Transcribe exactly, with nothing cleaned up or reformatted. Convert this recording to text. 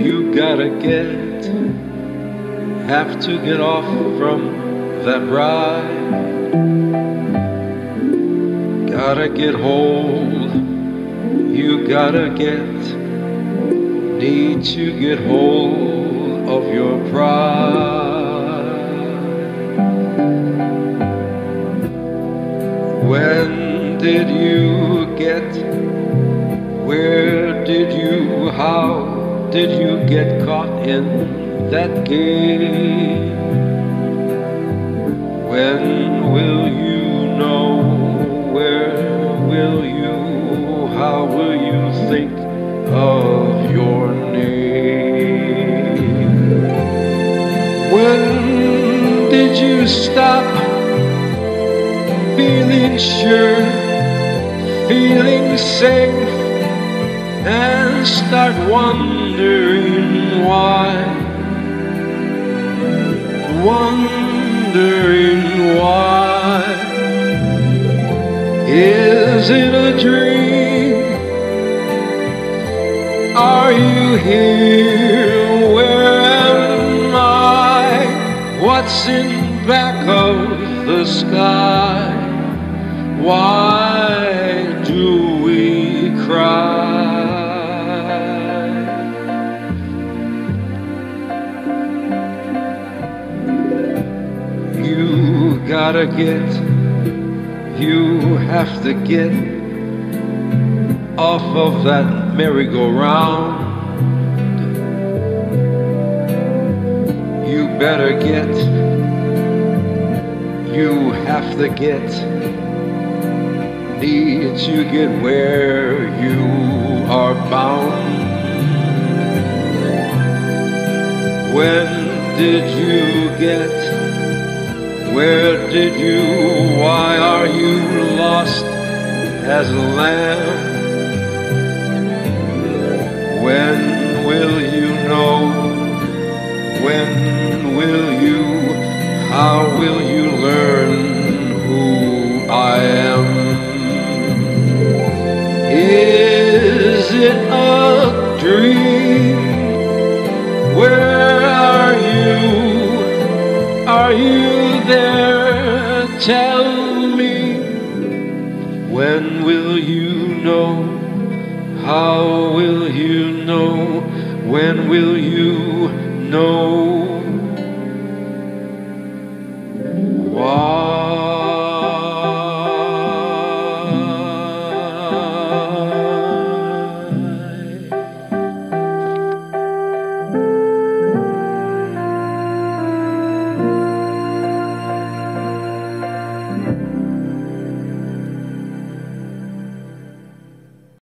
You gotta get, have to get off from that ride. Gotta get hold, you gotta get, need to get hold of your pride. When did you get, where did you, how did you get caught in that game? When will you know? Where will you, how will you think of your name? When did you stop feeling sure, feeling safe, and start wondering why, wondering why? Is it a dream? Are you here? Where am I? What's in back of the sky? Why do we cry? You gotta get, you have to get off of that merry-go-round. You better get, you have to get, need to get where you are bound. When did you get, where did you, why are you lost as a lamb? When will you know? When will you, how will you learn who I am? Is it a dream? Where are you? Are you there? Tell me. When will you know? How will you know? When will you know?